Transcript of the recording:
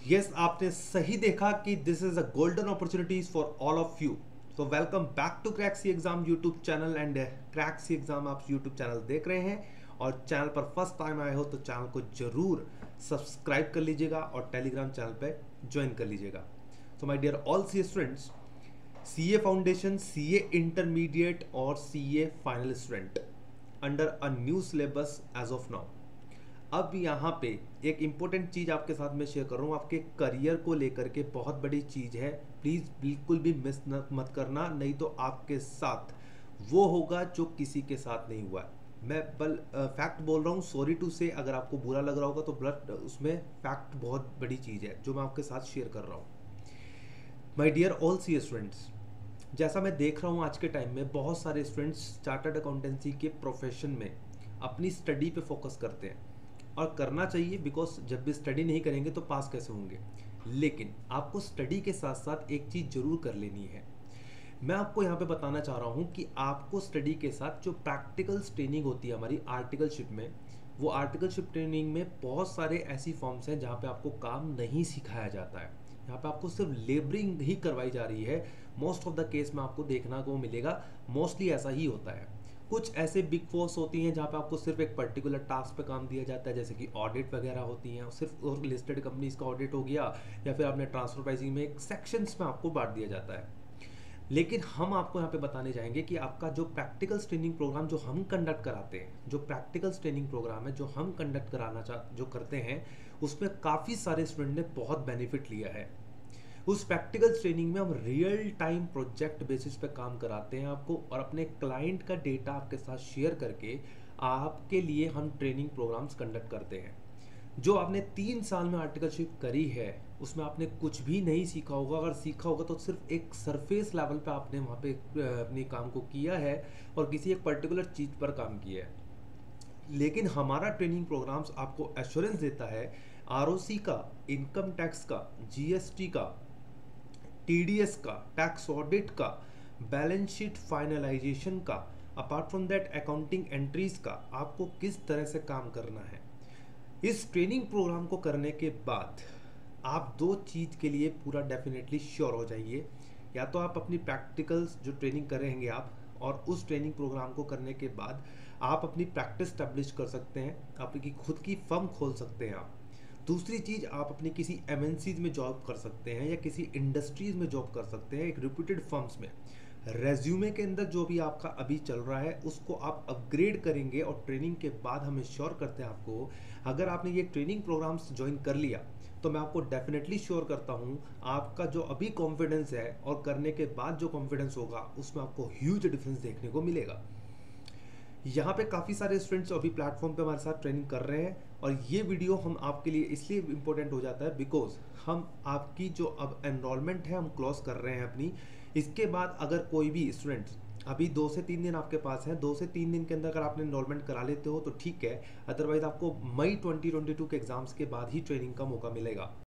Yes, आपने सही देखा कि this is a golden opportunities for all of you. So welcome back to crack CA exam YouTube channel and crack CA exam आप YouTube channel देख रहे हैं और चैनल पर फर्स्ट टाइम आए हो तो चैनल को जरूर सब्सक्राइब कर लीजिएगा और टेलीग्राम चैनल पे ज्वाइन कर लीजिएगा। So my dear all CA students, CA foundation, CA intermediate और CA final student under a new syllabus as of now. अब यहाँ पे एक इम्पोर्टेंट चीज़ आपके साथ में शेयर कर रहा हूँ, आपके करियर को लेकर के बहुत बड़ी चीज़ है। प्लीज़ बिल्कुल भी मिस मत करना, नहीं तो आपके साथ वो होगा जो किसी के साथ नहीं हुआ है। मैं बल फैक्ट बोल रहा हूँ, सॉरी टू से अगर आपको बुरा लग रहा होगा तो ब्लड उसमें फैक्ट बहुत बड़ी चीज़ है जो मैं आपके साथ शेयर कर रहा हूँ। My dear all CA students, जैसा मैं देख रहा हूँ आज के टाइम में बहुत सारे स्टूडेंट्स चार्टर्ड अकाउंटेंसी के प्रोफेशन में अपनी स्टडी पे फोकस करते हैं और करना चाहिए, बिकॉज जब भी स्टडी नहीं करेंगे तो पास कैसे होंगे। लेकिन आपको स्टडी के साथ साथ एक चीज़ जरूर कर लेनी है। मैं आपको यहाँ पे बताना चाह रहा हूँ कि आपको स्टडी के साथ जो प्रैक्टिकल्स ट्रेनिंग होती है हमारी आर्टिकलशिप में, वो आर्टिकलशिप ट्रेनिंग में बहुत सारे ऐसी फॉर्म्स हैं जहाँ पे आपको काम नहीं सिखाया जाता है। यहाँ पे आपको सिर्फ लेबरिंग ही करवाई जा रही है। मोस्ट ऑफ द केस में आपको देखना को मिलेगा, मोस्टली ऐसा ही होता है। कुछ ऐसे बिग फोर्स होती हैं जहाँ पे आपको सिर्फ एक पर्टिकुलर टास्क पे काम दिया जाता है, जैसे कि ऑडिट वगैरह होती हैं, सिर्फ और लिस्टेड कंपनीज का ऑडिट हो गया, या फिर आपने ट्रांसफर प्राइसिंग में एक सेक्शंस में आपको बांट दिया जाता है। लेकिन हम आपको यहाँ पे बताने जाएंगे कि आपका जो प्रैक्टिकल ट्रेनिंग प्रोग्राम जो हम कंडक्ट कराते हैं, जो प्रैक्टिकल ट्रेनिंग प्रोग्राम है जो हम कंडक्ट कराना जो करते हैं, उसमें काफ़ी सारे स्टूडेंट ने बहुत बेनिफिट लिया है। उस प्रैक्टिकल ट्रेनिंग में हम रियल टाइम प्रोजेक्ट बेसिस पे काम कराते हैं आपको, और अपने क्लाइंट का डेटा आपके साथ शेयर करके आपके लिए हम ट्रेनिंग प्रोग्राम्स कंडक्ट करते हैं। जो आपने 3 साल में आर्टिकलशिप करी है उसमें आपने कुछ भी नहीं सीखा होगा, अगर सीखा होगा तो सिर्फ एक सरफेस लेवल पे आपने वहाँ पे अपने काम को किया है और किसी एक पर्टिकुलर चीज़ पर काम किया है। लेकिन हमारा ट्रेनिंग प्रोग्राम्स आपको एश्योरेंस देता है आरओसी का, इनकम टैक्स का, जीएसटी का, टीडीएस का, टैक्स ऑडिट का, बैलेंस शीट फाइनलाइजेशन का, apart from that accounting entries का, आपको किस तरह से काम करना है। इस ट्रेनिंग प्रोग्राम को करने के बाद आप दो चीज़ के लिए पूरा डेफिनेटली श्योर हो जाइए। या तो आप अपनी प्रैक्टिकल्स जो ट्रेनिंग करेंगे आप, और उस ट्रेनिंग प्रोग्राम को करने के बाद आप अपनी प्रैक्टिस स्टैब्लिश कर सकते हैं, आपकी खुद की फर्म खोल सकते हैं आप। दूसरी चीज़, आप अपनी किसी एमएनसीज में जॉब कर सकते हैं या किसी इंडस्ट्रीज में जॉब कर सकते हैं, एक रिप्यूटेड फर्म्स में। रेज्यूमे के अंदर जो भी आपका अभी चल रहा है उसको आप अपग्रेड करेंगे, और ट्रेनिंग के बाद हम श्योर करते हैं आपको, अगर आपने ये ट्रेनिंग प्रोग्राम्स ज्वाइन कर लिया तो मैं आपको डेफिनेटली श्योर करता हूँ आपका जो अभी कॉन्फिडेंस है और करने के बाद जो कॉन्फिडेंस होगा उसमें आपको ह्यूज डिफरेंस देखने को मिलेगा। यहाँ पे काफ़ी सारे स्टूडेंट्स अभी प्लेटफॉर्म पे हमारे साथ ट्रेनिंग कर रहे हैं, और ये वीडियो हम आपके लिए इसलिए इम्पोर्टेंट हो जाता है बिकॉज हम आपकी जो अब एनरोलमेंट है हम क्लोज कर रहे हैं अपनी। इसके बाद अगर कोई भी स्टूडेंट्स अभी 2 से 3 दिन आपके पास है, 2 से 3 दिन के अंदर अगर आपने एनरोलमेंट करा लेते हो तो ठीक है, अदरवाइज आपको मई 2022 के एग्जाम्स के बाद ही ट्रेनिंग का मौका मिलेगा।